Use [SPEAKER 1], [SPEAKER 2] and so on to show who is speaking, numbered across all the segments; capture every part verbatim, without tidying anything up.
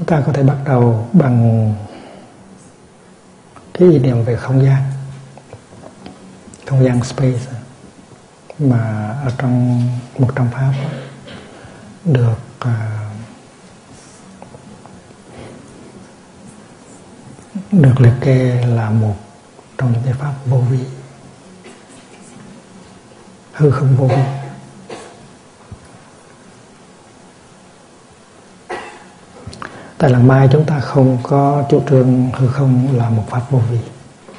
[SPEAKER 1] ta có thể bắt đầu bằng cái ý niệm về không gian, không gian space, mà ở trong một trong pháp được uh, được liệt kê là một trong những cái pháp vô vi, hư không vô vi. Tại Làng Mai chúng ta không có chủ trương hư không là một pháp vô vi.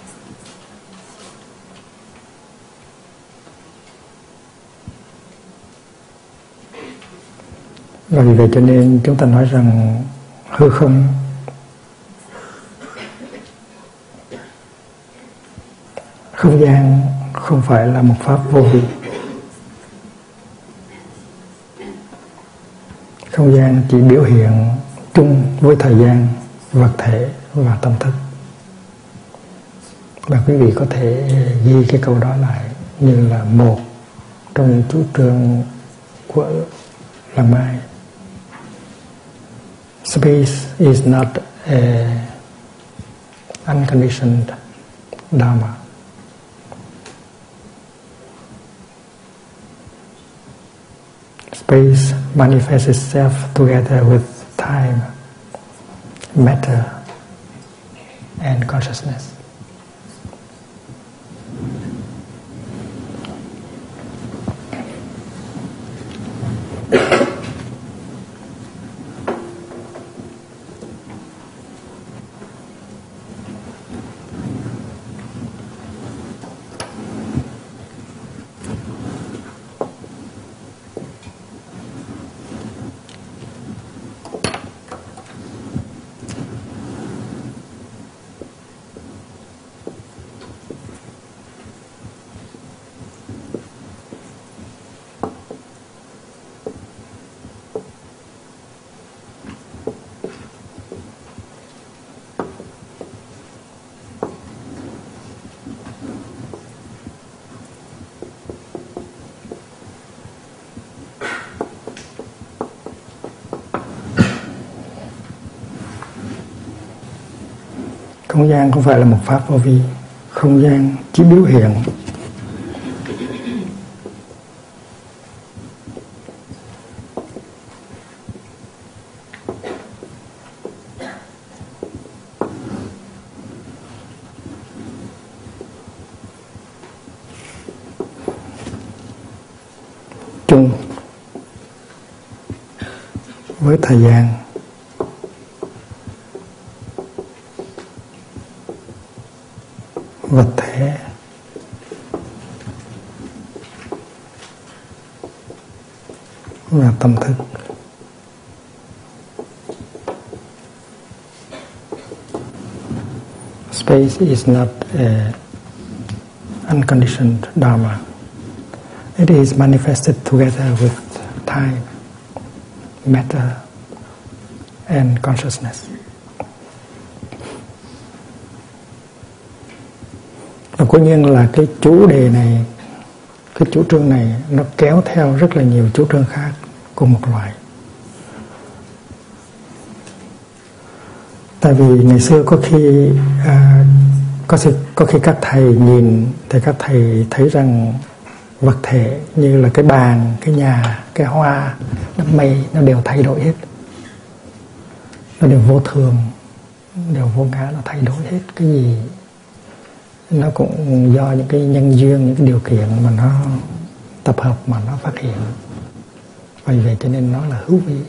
[SPEAKER 1] Và vì vậy cho nên chúng ta nói rằng hư không không gian không phải là một pháp vô vi. Không gian chỉ biểu hiện chung với thời gian, vật thể và tâm thức. Và quý vị có thể ghi cái câu đó lại như là một trong những chủ trương của Làng Mai. Space is not a unconditioned Dharma. Space manifests itself together with time, matter, and consciousness. Không gian không phải là một pháp vô vi. Không gian chỉ biểu hiện chung với thời gian, vật thể và tâm thức. Space is not a unconditioned Dharma. It is manifested together with time, matter, and consciousness. Và cố nhiên là cái chủ đề này, cái chủ trương này nó kéo theo rất là nhiều chủ trương khác cùng một loại. Tại vì ngày xưa có khi à, có, có khi các thầy nhìn thì các thầy thấy rằng vật thể như là cái bàn, cái nhà, cái hoa, đám mây nó đều thay đổi hết. Nó đều vô thường, đều vô ngã, nó thay đổi hết. Cái gì nó cũng do những cái nhân duyên, những cái điều kiện mà nó tập hợp mà nó phát hiện. Vì vậy cho nên nó là hữu vi.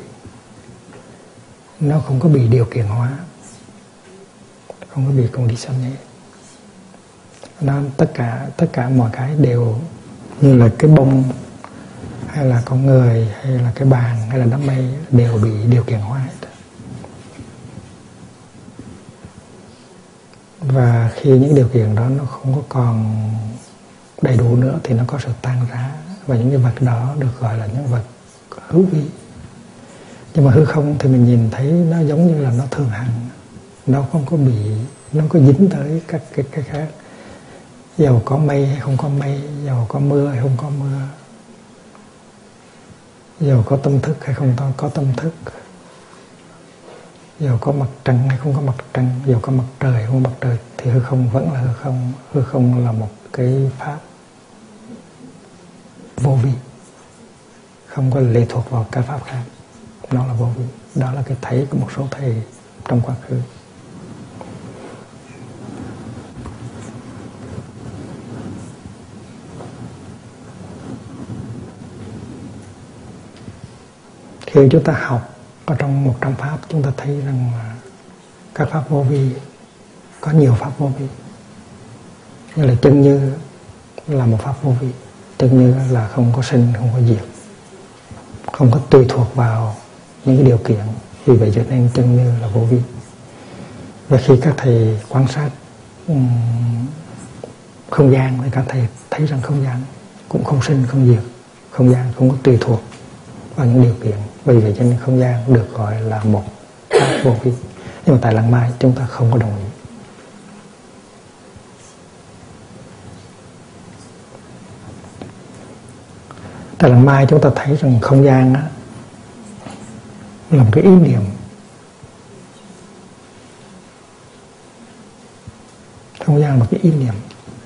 [SPEAKER 1] Nó không có bị điều kiện hóa, không có bị conditioned. Nó tất cả tất cả mọi cái đều như là cái bông, hay là con người, hay là cái bàn, hay là đám mây đều bị điều kiện hóa hết. Và khi những điều kiện đó nó không có còn đầy đủ nữa thì nó có sự tan rã, và những cái vật đó được gọi là những vật hữu vi. Nhưng mà hư không thì mình nhìn thấy nó giống như là nó thường hằng, nó không có bị, nó không có dính tới các cái, cái khác. Dầu có mây hay không có mây, dầu có mưa hay không có mưa, dầu có tâm thức hay không có tâm thức, Dù có mặt trăng hay không có mặt trăng, dù có mặt trời hay không có mặt trời, thì hư không vẫn là hư không. Hư không là một cái pháp vô vi, không có lệ thuộc vào các pháp khác, nó là vô vi. Đó là cái thấy của một số thầy trong quá khứ. Khi chúng ta học ở trong một trăm pháp, chúng ta thấy rằng là các pháp vô vi, có nhiều pháp vô vi. Như là chân như là một pháp vô vi. Chân như là không có sinh, không có diệt, không có tùy thuộc vào những cái điều kiện. Vì vậy cho nên chân như là vô vi. Và khi các thầy quan sát um, không gian, thì các thầy thấy rằng không gian cũng không sinh, không diệt. Không gian không có tùy thuộc vào những điều kiện. Vì vậy cho nên không gian được gọi là một pháp vô vi. Nhưng mà tại Lăng Mai chúng ta không có đồng ý. Tại Lăng Mai chúng ta thấy rằng không gian á, là một cái ý niệm. Không gian là một cái ý niệm.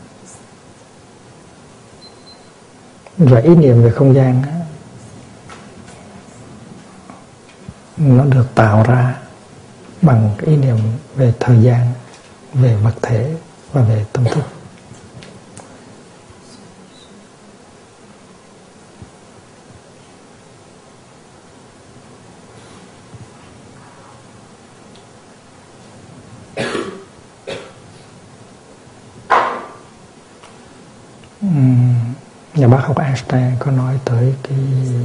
[SPEAKER 1] Và ý niệm về không gian á, nó được tạo ra bằng cái ý niệm về thời gian, về vật thể và về tâm thức. Nhà bác học Einstein có nói tới cái,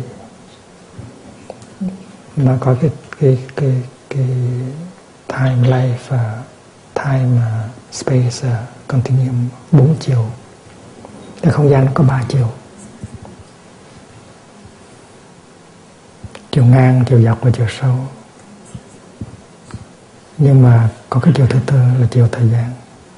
[SPEAKER 1] nó có cái cái cái cái time life và time space continuum bốn chiều. Cái không gian nó có ba chiều: chiều ngang, chiều dọc và chiều sâu. Nhưng mà có cái chiều thứ tư là chiều thời gian.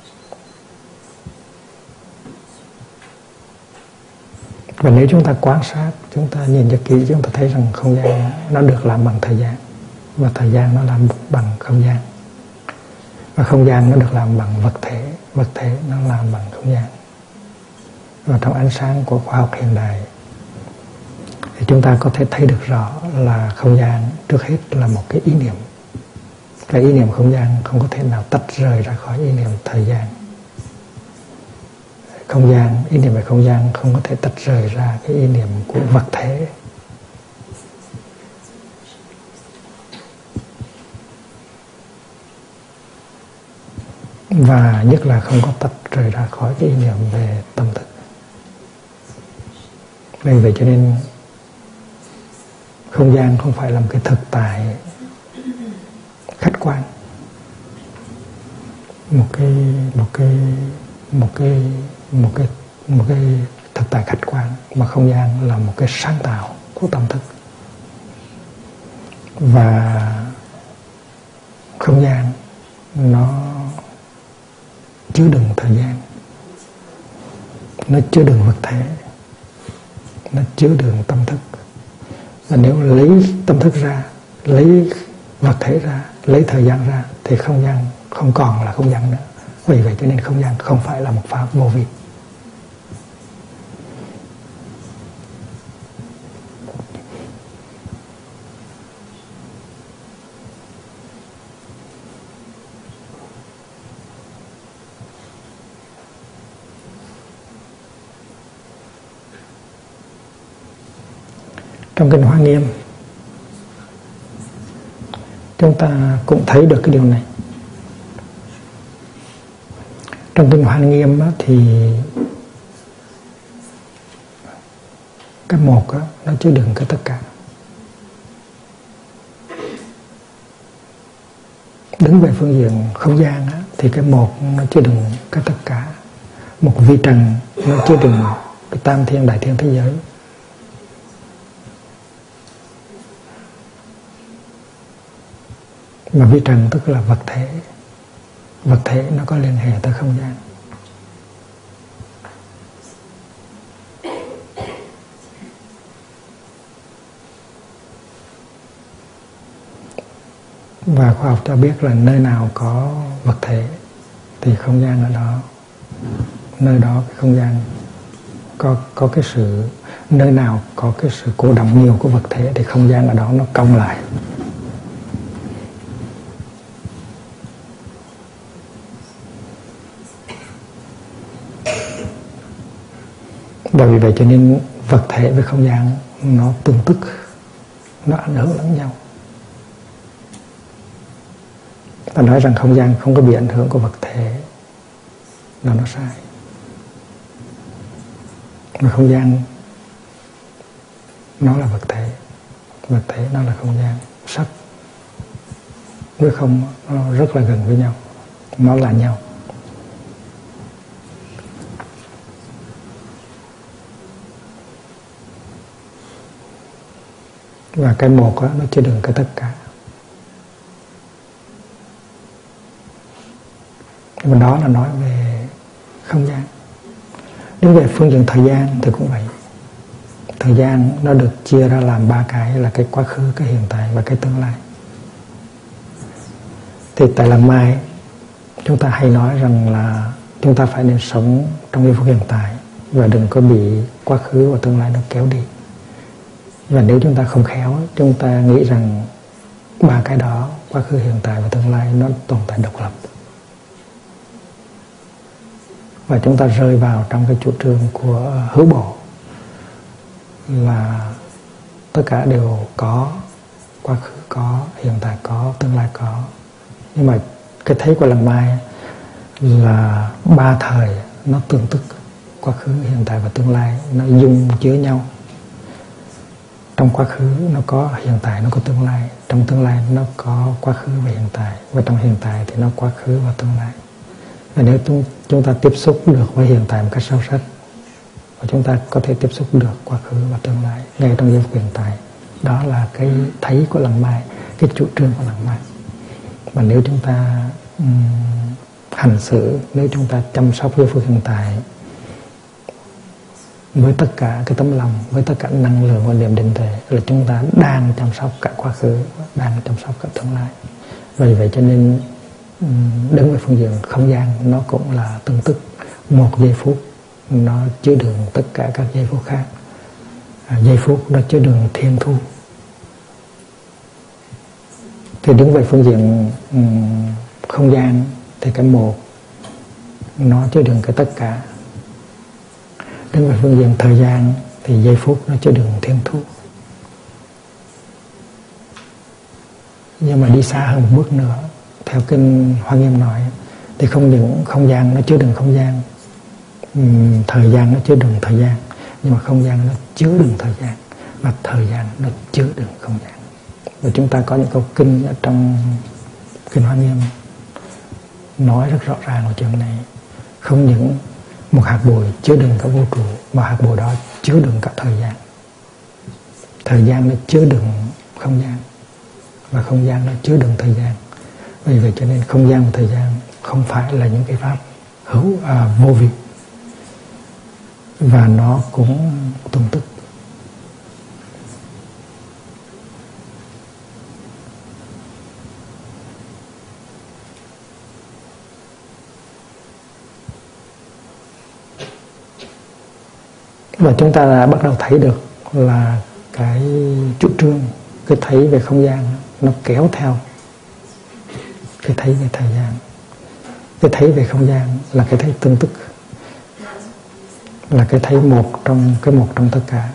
[SPEAKER 1] Và nếu chúng ta quan sát, chúng ta nhìn cho kỹ, chúng ta thấy rằng không gian nó được làm bằng thời gian, và thời gian nó làm bằng không gian, và không gian nó được làm bằng vật thể, vật thể nó làm bằng không gian. Và trong ánh sáng của khoa học hiện đại thì chúng ta có thể thấy được rõ là không gian trước hết là một cái ý niệm. Cái ý niệm không gian không có thể nào tách rời ra khỏi ý niệm thời gian. Không gian, ý niệm về không gian không có thể tách rời ra cái ý niệm của vật thể. Và nhất là không có tách rời ra khỏi cái ý niệm về tâm thức. Vì vậy cho nên không gian không phải là một cái thực tại khách quan, một cái một cái một cái một cái một cái thực tại khách quan, mà không gian là một cái sáng tạo của tâm thức. Và không gian nó chứa đựng thời gian, nó chứa đựng vật thể, nó chứa đựng tâm thức. Và nếu lấy tâm thức ra, lấy vật thể ra, lấy thời gian ra, thì không gian không còn là không gian nữa. Vì vậy cho nên không gian không phải là một pháp vô vi. Trong Kinh Hoa Nghiêm chúng ta cũng thấy được cái điều này. Trong Kinh Hoa Nghiêm á, thì cái một á, nó chứa đựng cái tất cả. Đứng về phương diện không gian á, thì cái một nó chứa đựng cái tất cả. Một vi trần nó chứa đựng cái tam thiên đại thiên thế giới. Mà vi trần tức là vật thể. Vật thể nó có liên hệ tới không gian. Và khoa học cho biết là nơi nào có vật thể thì không gian ở đó, nơi đó cái không gian có có cái sự, nơi nào có cái sự cổ động nhiều của vật thể thì không gian ở đó nó cong lại. Và vì vậy cho nên vật thể với không gian nó tương tức, nó ảnh hưởng lẫn nhau. Ta nói rằng không gian không có bị ảnh hưởng của vật thể là nó sai. Mà không gian nó là vật thể, vật thể nó là không gian. Sắc với không nó rất là gần với nhau, nó là nhau. Và cái một đó, nó chứa đựng cái tất cả. Và đó là nói về không gian. Đến về phương diện thời gian thì cũng vậy. Thời gian nó được chia ra làm ba cái, là cái quá khứ, cái hiện tại và cái tương lai. Thì tại làng Mai chúng ta hay nói rằng là chúng ta phải nên sống trong giây phút hiện tại và đừng có bị quá khứ và tương lai nó kéo đi. Và nếu chúng ta không khéo, chúng ta nghĩ rằng ba cái đó, quá khứ, hiện tại và tương lai, nó tồn tại độc lập. Và chúng ta rơi vào trong cái chủ trương của hữu bổ là tất cả đều có, quá khứ có, hiện tại có, tương lai có. Nhưng mà cái thấy của làng Mai là ba thời nó tương tức, quá khứ, hiện tại và tương lai nó dung chứa nhau. Trong quá khứ nó có hiện tại, nó có tương lai. Trong tương lai nó có quá khứ và hiện tại. Và trong hiện tại thì nó quá khứ và tương lai. Và nếu chúng, chúng ta tiếp xúc được với hiện tại một cách sâu sắc, và chúng ta có thể tiếp xúc được quá khứ và tương lai ngay trong giây phút hiện tại, đó là cái thấy của làng Mai, cái chủ trương của làng Mai. Và nếu chúng ta um, hành xử, nếu chúng ta chăm sóc giây phút hiện tại với tất cả cái tấm lòng, với tất cả năng lượng và niềm định tuệ, là chúng ta đang chăm sóc cả quá khứ, đang chăm sóc cả tương lai. Vì vậy cho nên đứng về phương diện không gian, nó cũng là tương tức. Một giây phút nó chứa đựng tất cả các giây phút khác. À, giây phút nó chứa đựng thiên thu. Thì đứng về phương diện um, không gian thì cái một nó chứa đựng cái tất cả. Đứng về phương diện thời gian thì giây phút nó chứa đựng thiên thu. Nhưng mà đi xa hơn một bước nữa, theo kinh Hoa Nghiêm nói, thì không những không gian nó chứa đựng không gian, uhm, thời gian nó chứa đựng thời gian, nhưng mà không gian nó chứa đựng thời gian, và thời gian nó chứa đựng không gian. Và chúng ta có những câu kinh ở trong kinh Hoa Nghiêm nói rất rõ ràng ở chuyện này. Không những một hạt bụi chứa đựng cả vũ trụ, mà hạt bụi đó chứa đựng cả thời gian. Thời gian nó chứa đựng không gian, và không gian nó chứa đựng thời gian. Vì vậy cho nên không gian và thời gian không phải là những cái pháp hữu à, vô vi, và nó cũng tương tức. Và chúng ta đã bắt đầu thấy được là cái chủ trương, cái thấy về không gian nó kéo theo cái thấy về thời gian. Cái thấy về không gian là cái thấy tương tức, là cái thấy một trong cái một trong tất cả.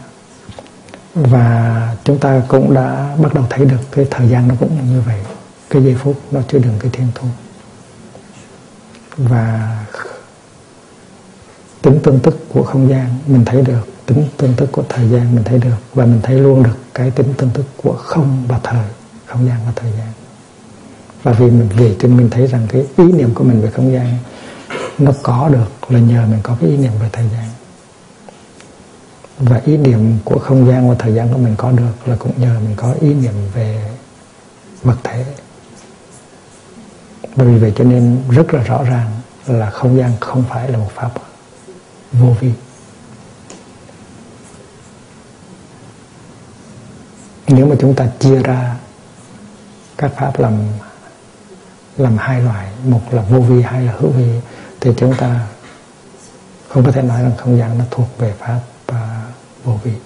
[SPEAKER 1] Và chúng ta cũng đã bắt đầu thấy được cái thời gian nó cũng như vậy. Cái giây phút nó chứa đựng cái thiên thu. Và tính tương tức của không gian mình thấy được, tính tương tức của thời gian mình thấy được, và mình thấy luôn được cái tính tương tức của không và thời, không gian và thời gian. Và vì mình về cho mình thấy rằng cái ý niệm của mình về không gian nó có được là nhờ mình có cái ý niệm về thời gian. Và ý niệm của không gian và thời gian của mình có được là cũng nhờ mình có ý niệm về vật thể. Và vì vậy cho nên rất là rõ ràng là không gian không phải là một pháp vô vi. Nếu mà chúng ta chia ra các pháp làm làm hai loại, một là vô vi, hai là hữu vi, thì chúng ta không có thể nói rằng không gian nó thuộc về pháp uh, vô vi.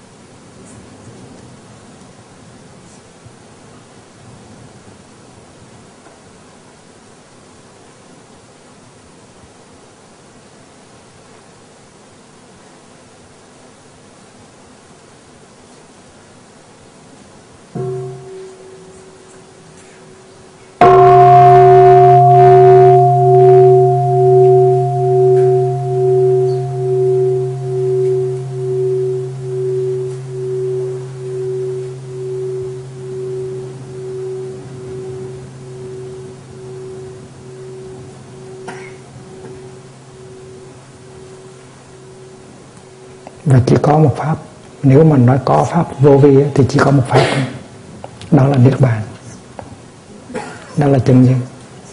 [SPEAKER 1] Và chỉ có một pháp, nếu mà nói có pháp vô vi thì chỉ có một pháp, đó là niết bàn, đó là chân như,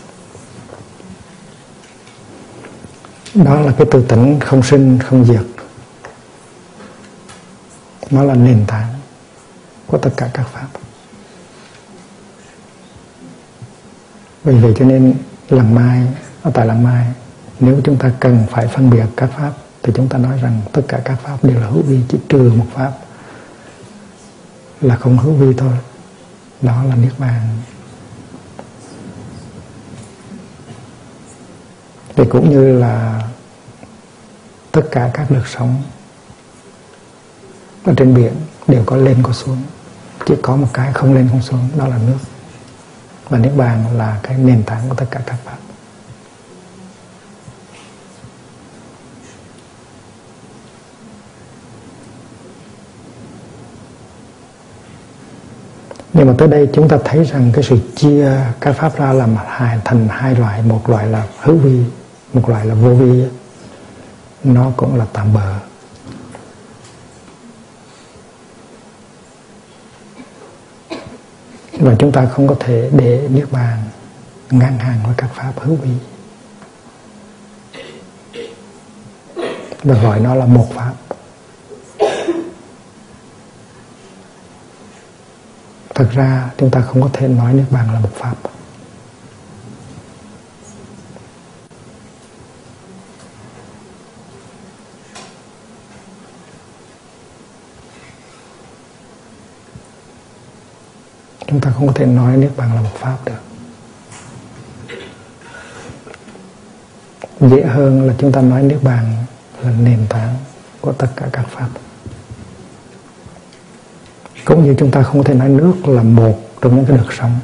[SPEAKER 1] đó là cái tự tánh không sinh không diệt, nó là nền tảng của tất cả các pháp. Vì vậy cho nên lần mai, ở tại lần mai, nếu chúng ta cần phải phân biệt các pháp thì chúng ta nói rằng tất cả các pháp đều là hữu vi, chỉ trừ một pháp là không hữu vi thôi, đó là niết bàn. Thì cũng như là tất cả các đợt sóng ở trên biển đều có lên có xuống, chỉ có một cái không lên không xuống, đó là nước. Và niết bàn là cái nền tảng của tất cả các pháp. Nhưng mà tới đây chúng ta thấy rằng cái sự chia các pháp ra làm hai, thành hai loại, một loại là hữu vi, một loại là vô vi, nó cũng là tạm bợ. Và chúng ta không có thể để niết bàn ngang hàng với các pháp hữu vi và gọi nó là một pháp. Thật ra chúng ta không có thể nói niết bàn là một pháp. Chúng ta không có thể nói niết bàn là một pháp được. Dễ hơn là chúng ta nói niết bàn là nền tảng của tất cả các pháp. Cũng như chúng ta không thể nói nước là một trong những cái đợt sóng.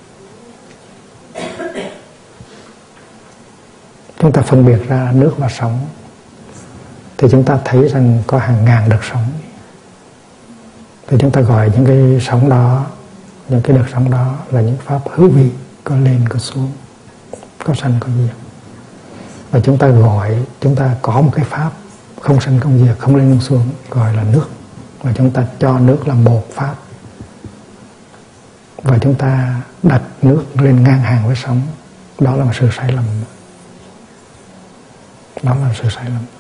[SPEAKER 1] Chúng ta phân biệt ra nước và sóng thì chúng ta thấy rằng có hàng ngàn đợt sóng. Thì chúng ta gọi những cái sóng đó, những cái đợt sóng đó là những pháp hữu vi, có lên có xuống, có sanh có diệt. Và chúng ta gọi, chúng ta có một cái pháp không sanh không diệt, không lên không xuống, gọi là nước. Và chúng ta cho nước là một pháp. Và chúng ta đặt nước lên ngang hàng với sóng. Đó là một sự sai lầm. Đó là sự sai lầm.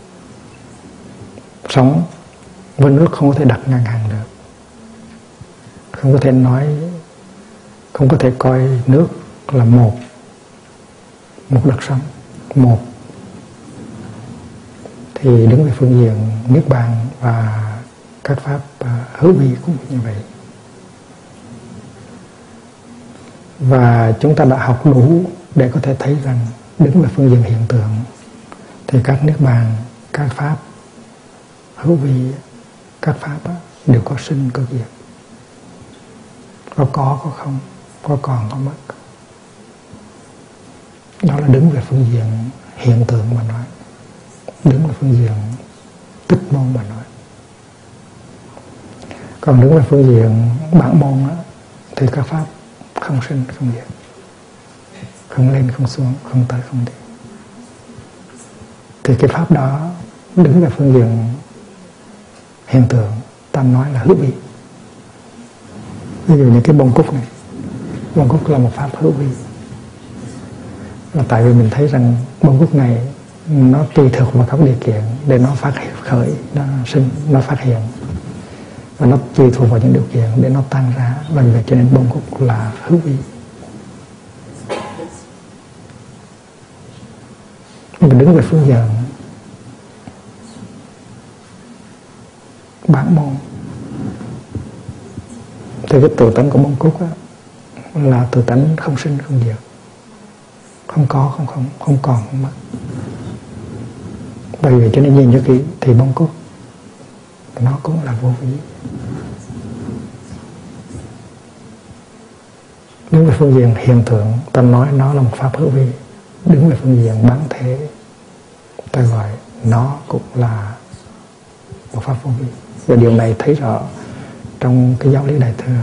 [SPEAKER 1] Sóng với nước không có thể đặt ngang hàng được. Không có thể nói, không có thể coi nước là một, một đợt sóng, một. Thì đứng về phương diện niết bàn và các pháp uh, hữu vi cũng như vậy. Và chúng ta đã học đủ để có thể thấy rằng đứng về phương diện hiện tượng thì các niết bàn, các pháp hữu vi, các pháp uh, đều có sinh có diệt, có có có không, có còn có mất. Đó là đứng về phương diện hiện tượng mà nói, đứng về phương diện tích môn mà nói. Còn đứng về phương diện bản môn á, thì các pháp không sinh không diệt, không lên không xuống, không tới không đi. Thì cái pháp đó đứng về phương diện hiện tượng ta nói là hữu vi. Ví dụ như cái bông cúc này, bông cúc là một pháp hữu vi. Là tại vì mình thấy rằng bông cúc này nó tùy thuộc vào các điều kiện để nó phát khởi, nó sinh, nó phát hiện. và nó tùy thuộc vào những điều kiện để nó tan ra. Và vì vậy cho nên bông cúc là hữu vi. Mình đứng về phương diện bản môn thì cái tự tánh của bông cúc á, là tự tánh không sinh không diệt, không có không không không còn không mất. Bởi vì cho nên nhìn cho kỹ thì bông cúc nó cũng là vô vi. Đứng về phương diện hiện tượng, ta nói nó là một pháp hữu vi. Đứng về phương diện bản thể, ta gọi nó cũng là một pháp vô vi. Và điều này thấy rõ trong cái giáo lý Đại Thừa.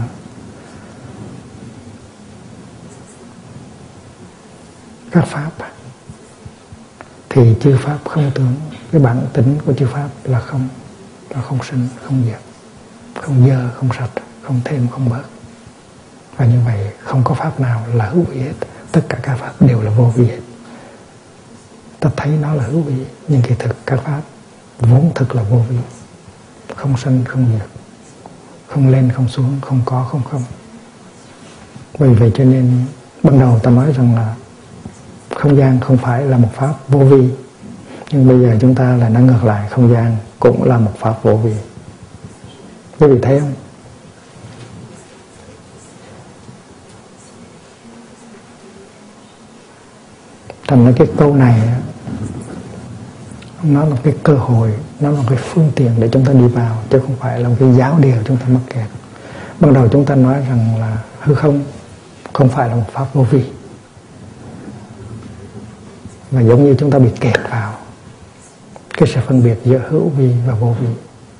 [SPEAKER 1] Các pháp thì chư pháp không tướng. Cái bản tính của chư pháp là không, là không sinh, không diệt, không dơ, không sạch, không thêm, không bớt. Và như vậy không có pháp nào là hữu vi hết. Tất cả các pháp đều là vô vi hết. Ta thấy nó là hữu vi, nhưng kỳ thực các pháp vốn thực là vô vi. Không sinh, không diệt, không lên, không xuống, không có, không không. Vì vậy cho nên ban đầu ta nói rằng là không gian không phải là một pháp vô vi. Nhưng bây giờ chúng ta lại nói ngược lại, không gian cũng là một pháp vô vi. Quý vị thấy không? Thành ra cái câu này nó là cái cơ hội, nó là cái phương tiện để chúng ta đi vào, chứ không phải là một cái giáo điều chúng ta mắc kẹt. Ban đầu chúng ta nói rằng là hư không không phải là một pháp vô vi, và giống như chúng ta bị kẹt vào cái sự phân biệt giữa hữu vi và vô vi.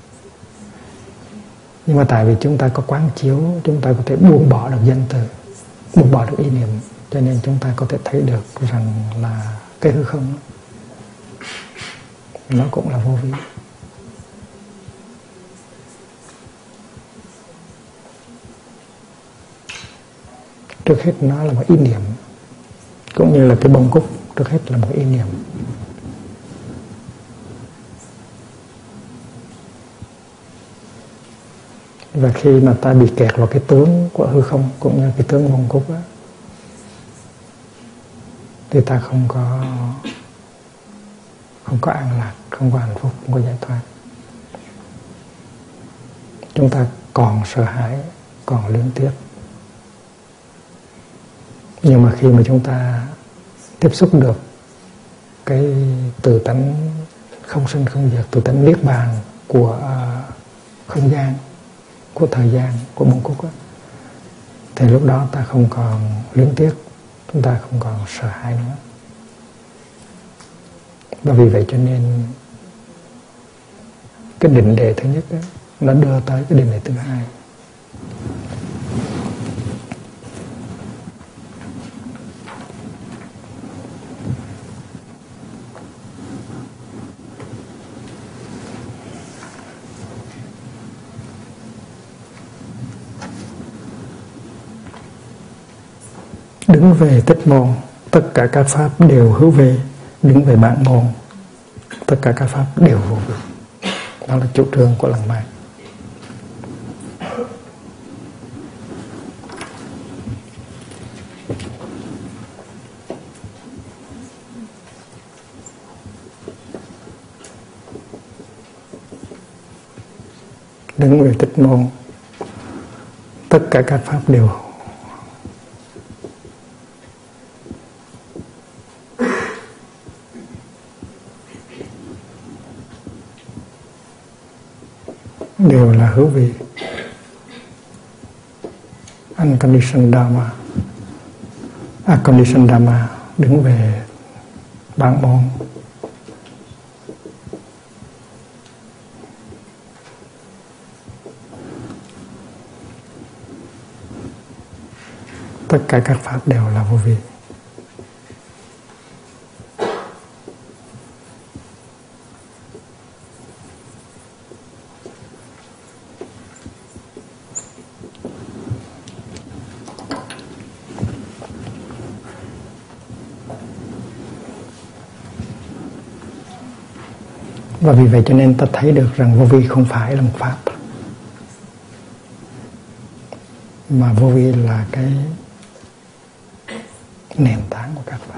[SPEAKER 1] Nhưng mà tại vì chúng ta có quán chiếu, chúng ta có thể buông bỏ được danh từ, buông bỏ được ý niệm, cho nên chúng ta có thể thấy được rằng là cái hư không nó cũng là vô vi. Trước hết nó là một ý niệm, cũng như là cái bông cúc trước hết là một ý niệm. Và khi mà ta bị kẹt vào cái tướng của hư không, cũng như cái tướng bông cúc á, thì ta không có không có an lạc, không có hạnh phúc, không có giải thoát. Chúng ta còn sợ hãi, còn luyến tiếc. Nhưng mà khi mà chúng ta tiếp xúc được cái tự tánh không sinh không diệt, tự tánh niết bàn của uh, không gian, của thời gian, của bông cúc á, thì lúc đó ta không còn luyến tiếc, chúng ta không còn sợ hãi nữa. Và vì vậy cho nên cái định đề thứ nhất đó, nó đưa tới cái định đề thứ hai. Đứng về tích môn, tất cả các pháp đều hữu vi. Đứng về bản môn, tất cả các pháp đều vô vi. Đó là chủ trương của Lăng Mạn. Đứng về tích môn, tất cả các pháp đều đều là hữu vi. Unconditioned Dharma, Unconditioned Dharma đứng về bản môn. Tất cả các pháp đều là vô vi. Và vì vậy cho nên ta thấy được rằng vô vi không phải là một pháp. mà vô vi là cái nền tảng của các pháp.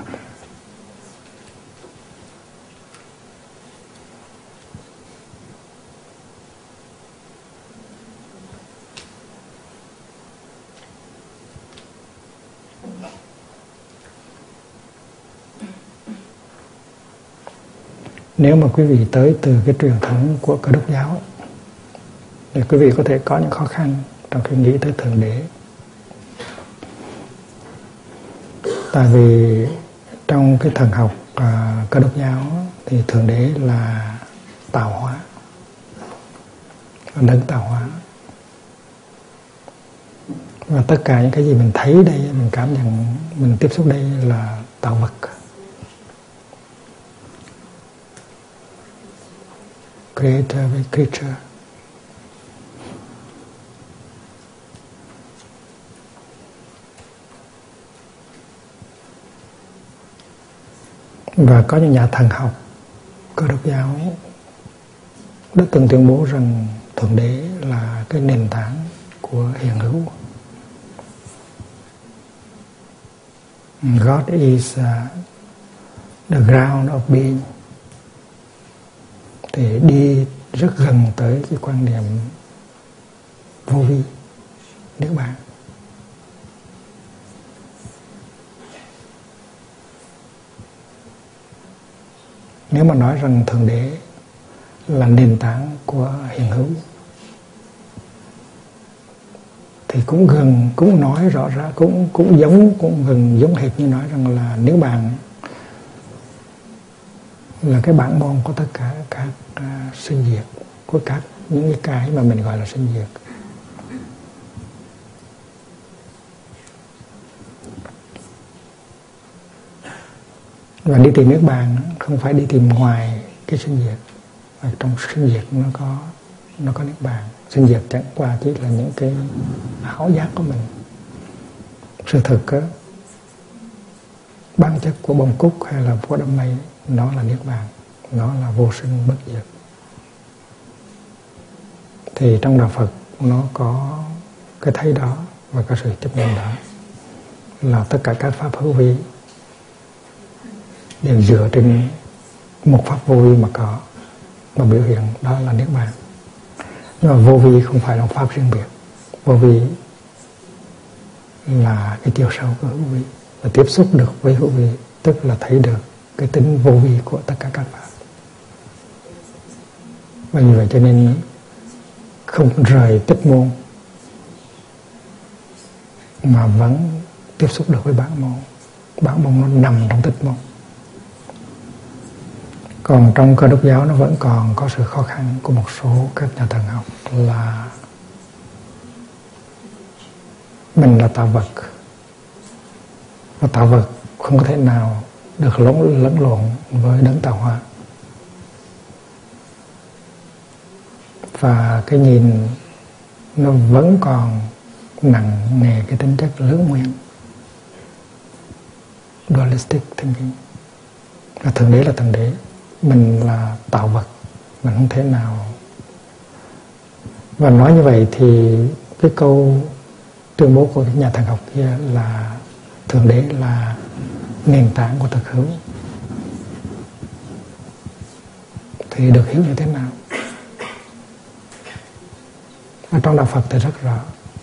[SPEAKER 1] Nếu mà quý vị tới từ cái truyền thống của Cơ Đốc giáo thì quý vị có thể có những khó khăn trong khi nghĩ tới Thượng Đế. Tại vì trong cái thần học uh, Cơ Đốc giáo thì Thượng Đế là tạo hóa, đấng tạo hóa. Và tất cả những cái gì mình thấy đây, mình cảm nhận, mình tiếp xúc đây là tạo vật. Creator với creature. Và có những nhà thần học Cơ Đốc giáo đã từng tuyên bố rằng Thượng Đế là cái nền tảng của hiện hữu. God is uh, the ground of being. Thì đi rất gần tới cái quan niệm vô vi, niết bàn. Nếu mà nói rằng Thượng Đế là nền tảng của hiện hữu thì cũng gần, cũng nói rõ ra, cũng cũng giống, cũng gần giống hệt như nói rằng là niết bàn là cái bản môn của tất cả các uh, sinh diệt, của các những cái cái mà mình gọi là sinh diệt. Và đi tìm niết bàn không phải đi tìm ngoài cái sinh diệt, và trong sinh diệt nó có nó có niết bàn. Sinh diệt chẳng qua chỉ là những cái ảo giác của mình. Sự thực á, bản chất của bông cúc hay là của đám mây, nó là niết bàn, nó là vô sinh bất diệt. Thì trong đạo Phật nó có cái thấy đó và có sự chấp nhận đó, là tất cả các pháp hữu vi đều dựa trên một pháp vô vi mà có, mà biểu hiện đó là niết bàn. Nhưng mà vô vi không phải là một pháp riêng biệt. Vô vi là cái chiều sâu của hữu vi, và tiếp xúc được với hữu vi tức là thấy được cái tính vô vi của tất cả các pháp. Và như vậy cho nên không rời tích môn mà vẫn tiếp xúc được với bản môn. Bản môn nó nằm trong tích môn. Còn trong Cơ Đốc giáo nó vẫn còn có sự khó khăn của một số các nhà thần học là mình là tạo vật, và tạo vật không có thể nào được lẫn lẫn lộn với đấng tạo hóa. Và cái nhìn nó vẫn còn nặng nề cái tính chất lưỡng nguyên, dualistic thinking. Và Thượng Đế là Thượng Đế, mình là tạo vật, mình không thể nào. Và nói như vậy thì cái câu tuyên bố của nhà thần học kia là Thượng Đế là nền tảng của thực hữu thì được hiểu như thế nào? Ở trong đạo Phật thì rất rõ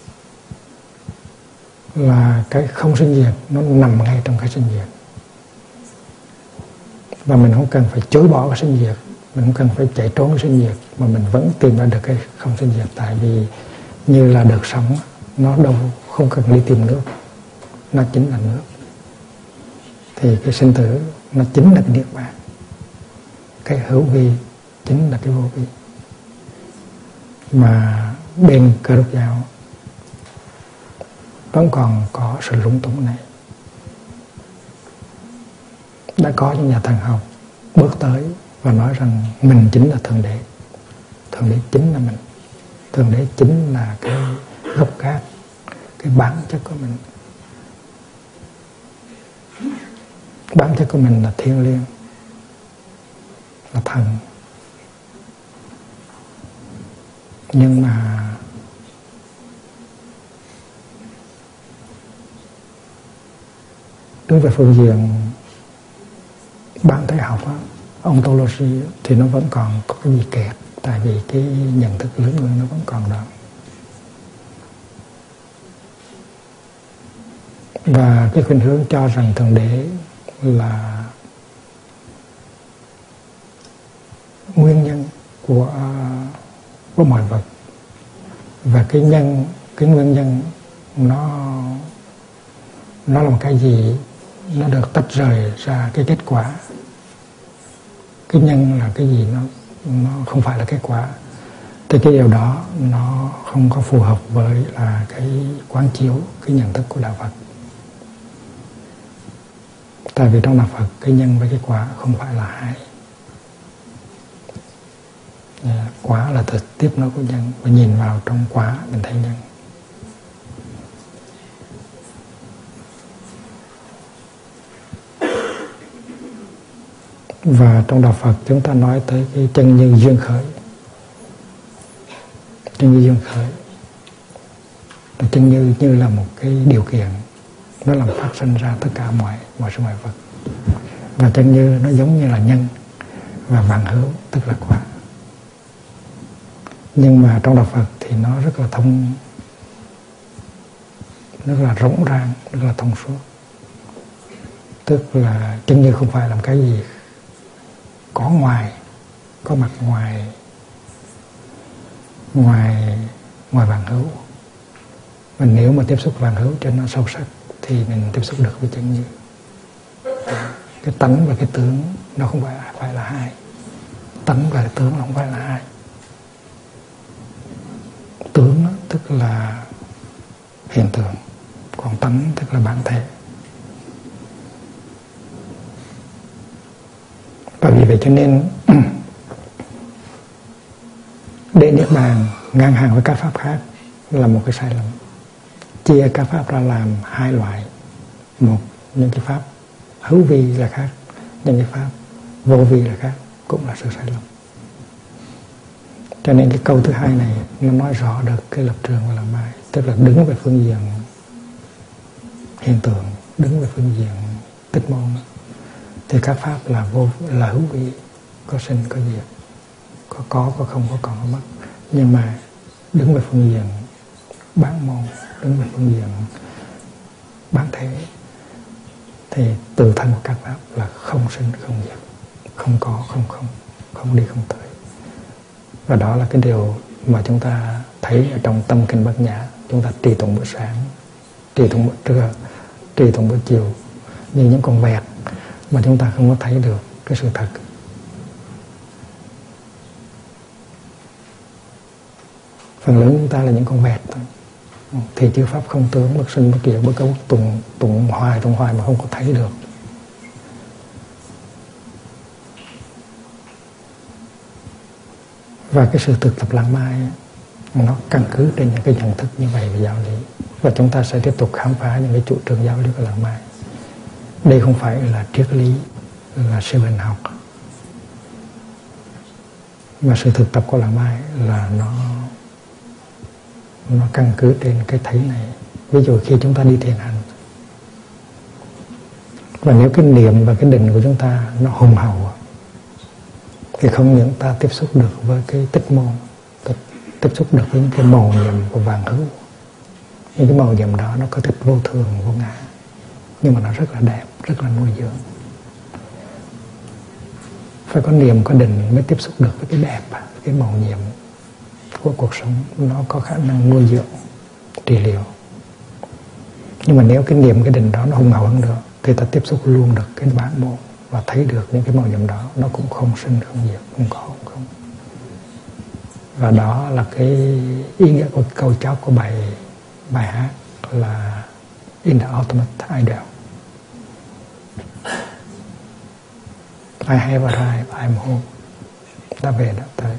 [SPEAKER 1] là cái không sinh diệt nó nằm ngay trong cái sinh diệt. Và mình không cần phải chối bỏ cái sinh diệt, mình không cần phải chạy trốn cái sinh diệt, mà mình vẫn tìm ra được cái không sinh diệt. Tại vì như là được sống, nó đâu không cần đi tìm nước, nó chính là nước. Thì cái sinh tử nó chính là cái niết bàn, cái hữu vi chính là cái vô vi. Mà bên Cơ Đốc giáo vẫn còn có sự lúng túng này. Đã có những nhà thần học bước tới và nói rằng mình chính là Thượng Đế, Thượng Đế chính là mình, Thượng Đế chính là cái gốc gác, cái bản chất của mình. Bản chất của mình là thiêng liêng, là thần. Nhưng mà đứng về phương diện bản thể học á, ontology thì nó vẫn còn có cái gì kẹt, tại vì cái nhận thức lớn hơn nó vẫn còn đó. Và cái khuynh hướng cho rằng Thượng Đế là nguyên nhân của của mọi vật, và cái nhân, cái nguyên nhân nó nó là một cái gì nó được tách rời ra cái kết quả. Cái nhân là cái gì nó nó không phải là kết quả, thì cái điều đó nó không có phù hợp với là cái quán chiếu, cái nhận thức của đạo Phật. Tại vì trong đạo Phật cái nhân với cái quả không phải là hai. Quả là thực tiếp nối của nhân, và nhìn vào trong quả mình thấy nhân. Và trong đạo Phật chúng ta nói tới cái chân như duyên khởi. Chân như duyên khởi, chân như như là một cái điều kiện, nó làm phát sinh ra tất cả mọi mọi sự mọi vật. Và chân như nó giống như là nhân, và vạn hữu tức là quả. Nhưng mà trong đạo Phật thì nó rất là thông, rất là rỗng ràng, rất là thông suốt. Tức là chân như không phải làm cái gì có ngoài, có mặt ngoài, ngoài ngoài vạn hữu. Mình nếu mà tiếp xúc vạn hữu cho nó sâu sắc thì mình tiếp xúc được với chân như. Cái tánh và cái tướng nó không phải phải là hai. Tánh và cái tướng nó không phải là hai. Tướng tức là hiện tượng, còn tánh tức là bản thể. Và vì vậy cho nên để niết bàn ngang hàng với các pháp khác là một cái sai lầm. Chia các pháp ra làm hai loại. Một, những cái pháp hữu vi là khác, những cái pháp vô vi là khác, cũng là sự sai lầm. Cho nên cái câu thứ hai này nó nói rõ được cái lập trường của Làng Mai. Tức là đứng về phương diện hiện tượng, đứng về phương diện tích môn, thì các pháp là vô, là hữu vi, có sinh có diệt, có có có không, có còn có mất. Nhưng mà đứng về phương diện bán môn, đứng về phương diện bản thể, thì tự thân của các pháp là không sinh không diệt, không có không không, không đi không tới. Và đó là cái điều mà chúng ta thấy ở trong tâm kinh Bát Nhã. Chúng ta trì tụng bữa sáng, trì tụng bữa trưa, trì tụng bữa chiều như những con vẹt mà chúng ta không có thấy được cái sự thật. Phần lớn chúng ta là những con vẹt thôi. Thì chư pháp không tướng, bất sinh bất diệt, bất cấu, tụng tụng hoài tụng hoài mà không có thấy được. Và cái sự thực tập Làng Mai nó căn cứ trên những cái nhận thức như vậy về giáo lý. Và chúng ta sẽ tiếp tục khám phá những cái chủ trương giáo lý của Làng Mai. Đây không phải là triết lý, là siêu hình học. Và sự thực tập của Làng Mai là nó nó căn cứ trên cái thấy này. Ví dụ khi chúng ta đi thiền hành, và nếu cái niệm và cái định của chúng ta nó hùng hậu, thì không những ta tiếp xúc được với cái tích môn, tiếp, tiếp xúc được với những cái màu nhiệm của vạn hữu. Những cái màu nhiệm đó nó có tích vô thường, vô ngã, nhưng mà nó rất là đẹp, rất là nuôi dưỡng. Phải có niệm, có định mới tiếp xúc được với cái đẹp, cái màu nhiệm của cuộc sống. Nó có khả năng nuôi dưỡng, trị liệu. Nhưng mà nếu cái niệm, cái định đó nó hùng hậu hơn nữa, thì ta tiếp xúc luôn được cái bản môn và thấy được những cái màu nhiệm đó nó cũng không sinh không diệt, không có không không. Và đó là cái ý nghĩa của câu chót của bài bài hát là In the Ultimate Ideal. I have arrived, I'm home. Đã về, đã tới.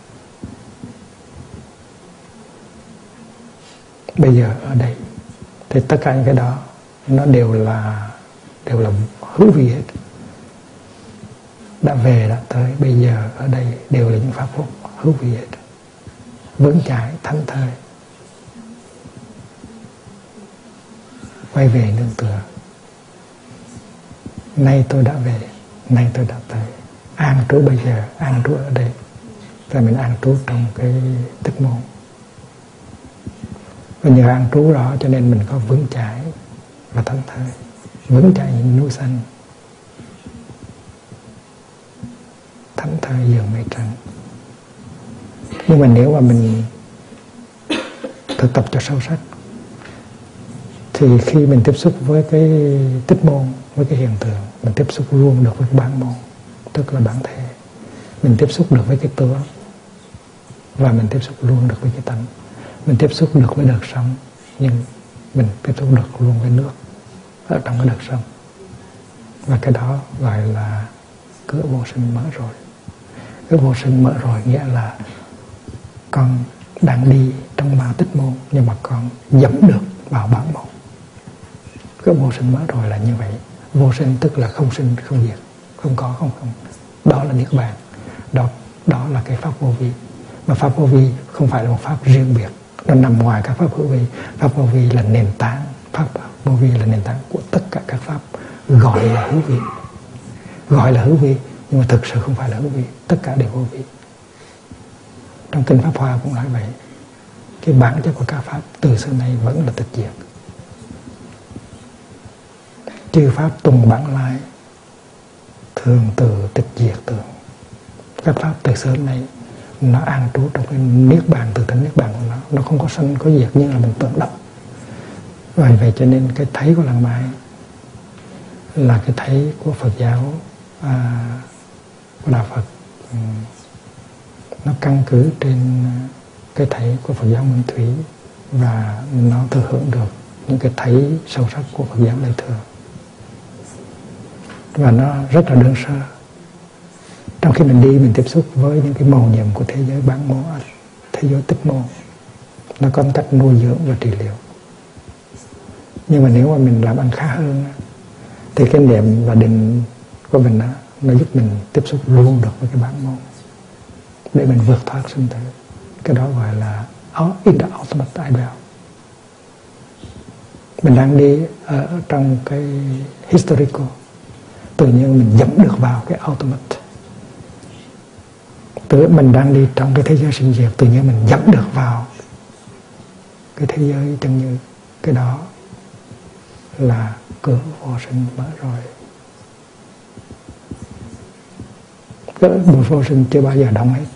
[SPEAKER 1] Bây giờ ở đây. Thì tất cả những cái đó nó đều là đều là hữu vi hết. Đã về, đã tới, bây giờ ở đây đều là những pháp phúc hữu vi hết, vững chãi, thảnh thơi, quay về nương tựa. nay tôi đã về, nay tôi đã tới, an trú bây giờ, an trú ở đây. Rồi mình an trú trong cái tức môn. Và nhờ an trú đó cho nên mình có vững chãi và thảnh thơi, vững chãi những núi xanh, thảnh thơi giường mây trắng. Nhưng mà nếu mà mình thực tập cho sâu sắc thì khi mình tiếp xúc với cái tích môn, với cái hiện tượng, mình tiếp xúc luôn được với cái bản môn, tức là bản thể. Mình tiếp xúc được với cái tướng và mình tiếp xúc luôn được với cái tánh. Mình tiếp xúc được với đời sống, nhưng mình tiếp xúc được luôn với nước ở trong cái đời sống. Và cái đó gọi là cửa vô sinh mở rồi. Cửa vô sinh mở rồi nghĩa là con đang đi trong ba tích môn, nhưng mà con dẫm được vào bản môn. Cửa vô sinh mở rồi là như vậy. Vô sinh tức là không sinh không diệt, không có không không. Đó là niết bàn. Đó đó là cái pháp vô vi. Mà pháp vô vi không phải là một pháp riêng biệt, nó nằm ngoài các pháp hữu vi. Pháp vô vi là nền tảng, pháp vô vi là nền tảng của tất cả các pháp gọi là hữu vi. Gọi là hữu vi nhưng mà thực sự không phải là hữu vi, tất cả đều vô vi. Trong kinh Pháp Hoa cũng nói vậy. Cái bản chất của các pháp từ xưa nay vẫn là tịch diệt. Chư pháp tùng bản lai, thường từ tịch diệt tường. Các pháp từ xưa nay nó an trú trong cái niết bàn, từ tánh niết bàn của nó. Nó không có sanh có diệt như là mình tưởng động. Vậy vậy cho nên cái thấy của Lăng Mai là cái thấy của Phật giáo, à, của đạo Phật. Ừ, nó căn cứ trên cái thấy của Phật giáo Nguyên Thủy và nó thừa hưởng được những cái thấy sâu sắc của Phật giáo Đại Thừa. Và nó rất là đơn sơ. Trong khi mình đi, mình tiếp xúc với những cái màu nhiệm của thế giới bản môn, thế giới tích môn, nó có một cách nuôi dưỡng và trị liệu. Nhưng mà nếu mà mình làm ăn khá hơn thì cái niệm và định của mình đó, nó giúp mình tiếp xúc luôn được với cái bản môn để mình vượt thoát sinh tử. Cái đó gọi là in the ultimate ideal. Mình đang đi ở trong cái historical, tự nhiên mình dẫm được vào cái ultimate. Tự mình đang đi trong cái thế giới sinh diệt, tự nhiên mình dẫm được vào cái thế giới chân như. Cái đó là cửa vô sinh mở rồi. Cửa vô sinh chưa bao giờ đóng hết.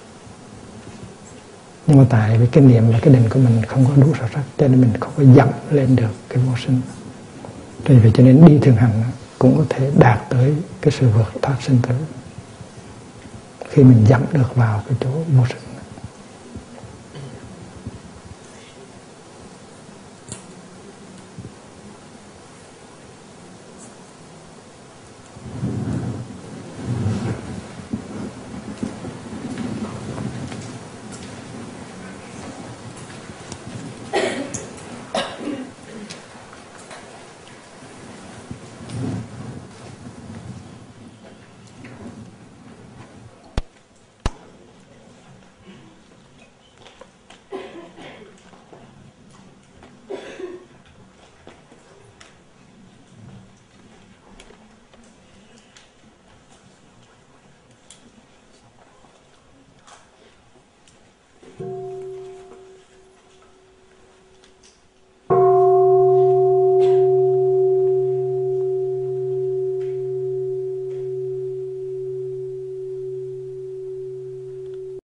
[SPEAKER 1] Nhưng mà tại vì cái niệm và cái định của mình không có đủ sâu sắc, cho nên mình không có dẫm lên được cái vô sinh. Vì vậy cho nên đi thường hành cũng có thể đạt tới cái sự vượt thoát sinh tử khi mình dẫm được vào cái chỗ vô sinh.